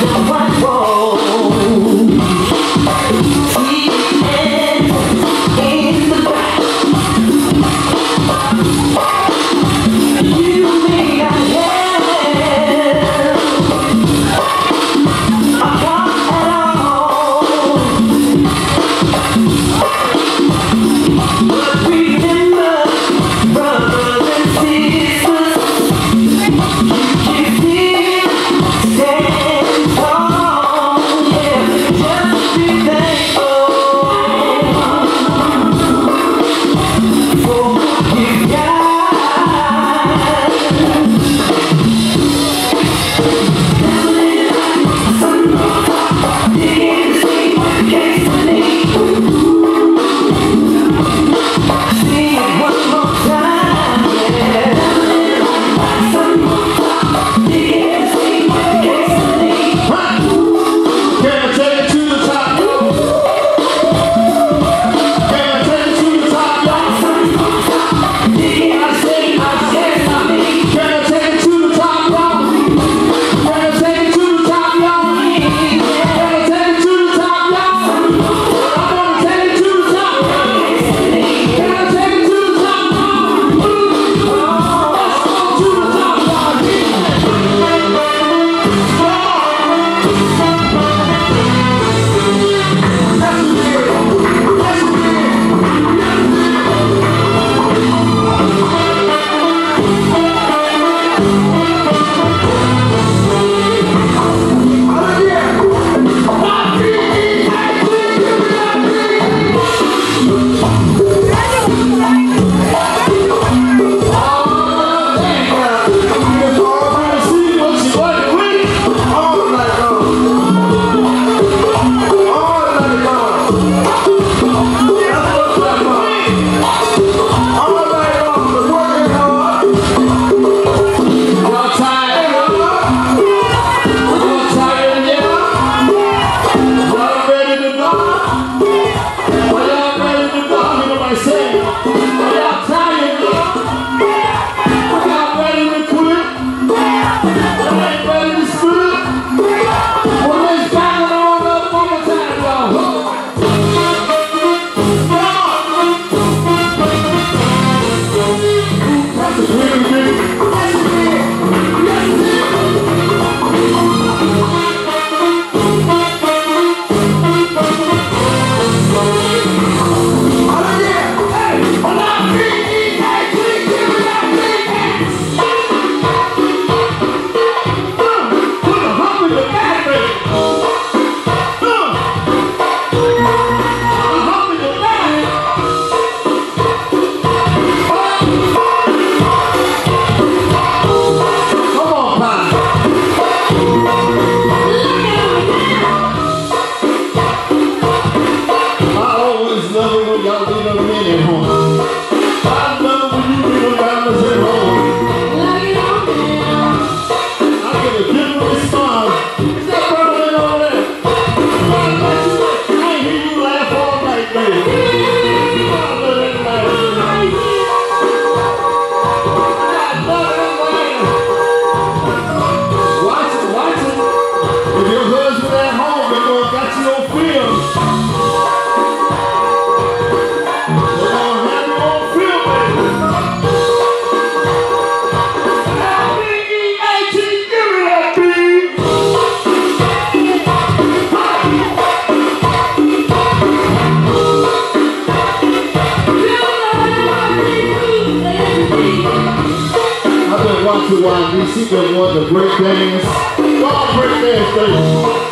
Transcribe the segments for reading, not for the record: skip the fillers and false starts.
She does want to break dance. Go break dance, baby.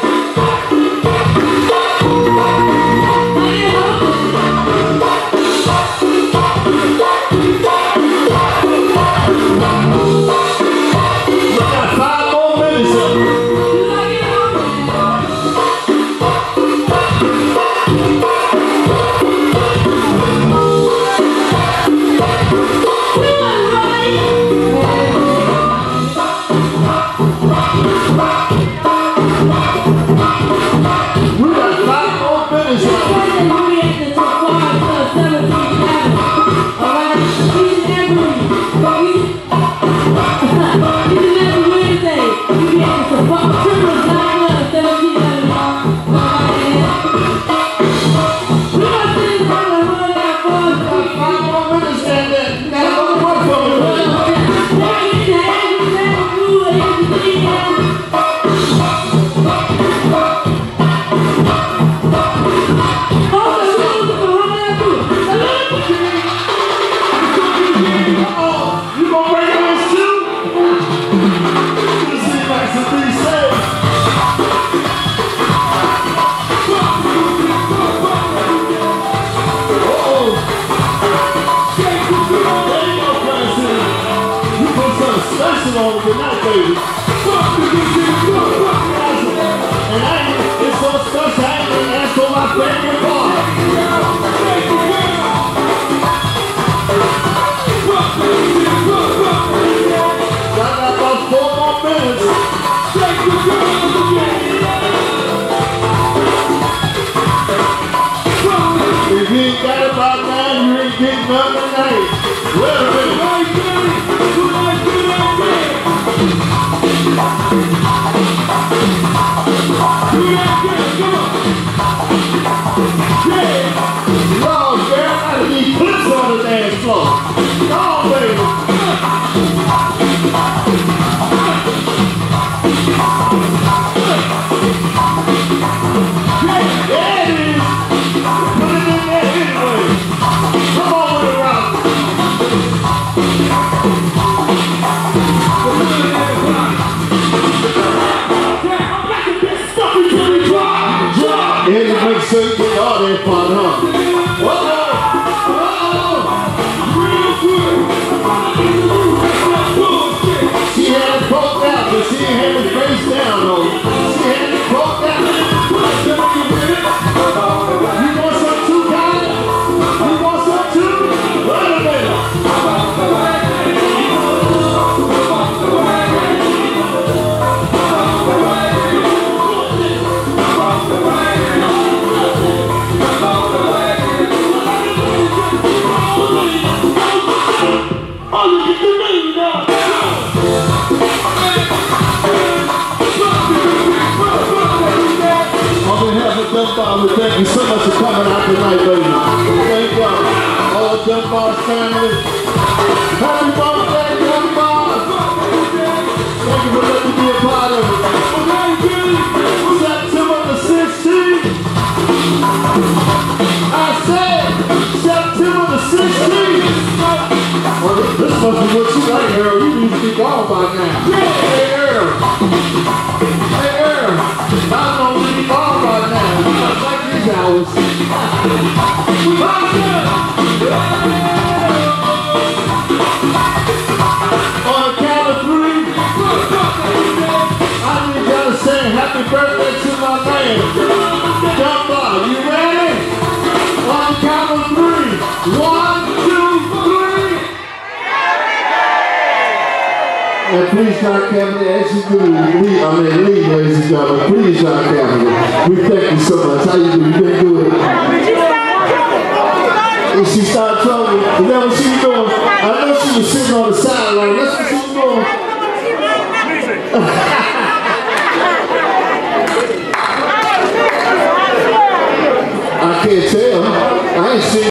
Lord, girl, I need clips on the dance floor. Come on, baby. There it is. Put it in there anyway. Come on with it, Rob. And it makes sure you get all that fun, huh? She had it poked out, but she didn't have it face down, though. She had it poked out. You want some too, guys? You want some too? Wait a minute. Dunbar, we thank you so much for coming out tonight, baby. Thank y'all. All Dunbar family. Happy birthday, Dunbar! Thank you for letting me be a part of it. September the 16th. I said September the 16th. Well, this must be what you like, Earl. You need to be gone by now. Hey, Earl. Hey, Earl. I don't need to be gone by now. Like these hours. On the count of 3, I need y'all to say happy birthday to my man. Dunbar, you ready? On the count of 3. 1, 2, 3. And please, John Cabinet, as you do, leave, ladies and gentlemen, please, John Cabinet, we thank you so much. How you do? You been good? And she started trouble. Is that what she was doing? I know she was sitting on the sideline. That's what she was doing.